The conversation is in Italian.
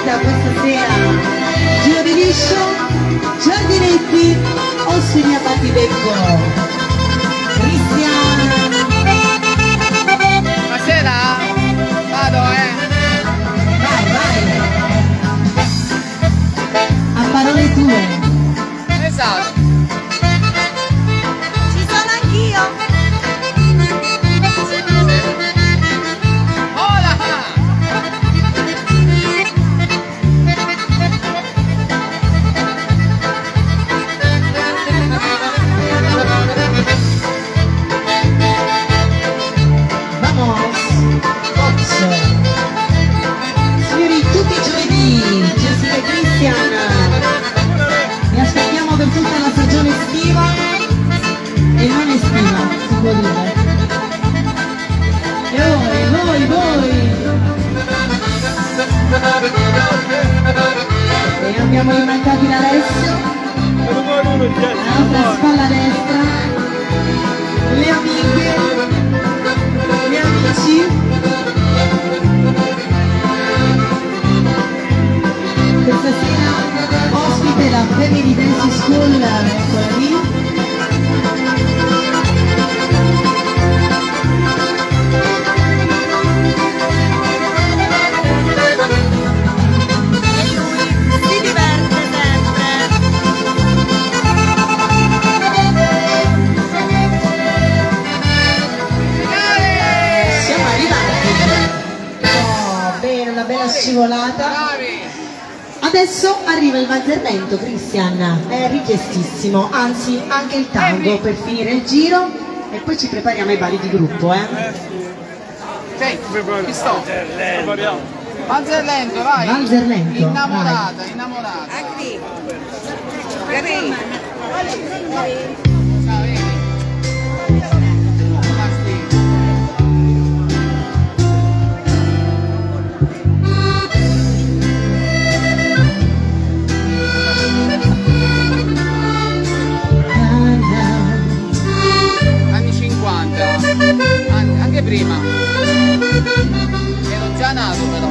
diretta questa sera, Giro di Liscio, Giardinetti, Ossini a Battibecco, Cristian. Buonasera, vado Vai, vai. A parole tue. Esatto. Ci sono anch'io. Signori, tutti i giovedì, Jessica e Cristian, vi aspettiamo per tutta la stagione estiva e non estiva, si può dire. E voi! E abbiamo i mancati da Alessio, la nostra spalla destra, le amiche, gli amici. Questa sera ospite la Family Dance School, eccola lì. E lui si diverte sempre. Siamo arrivati. Oh, bene, una bella scivolata. Adesso arriva il valzermento, Cristian, è richiestissimo, anzi anche il tango per finire il giro e poi ci prepariamo ai balli di gruppo, Sì, chi sto? Valzerlento, vai. Valzerlento, Innamorata, vai. innamorata. Anche Carina. Anni 50, anche prima. Ero già nato però,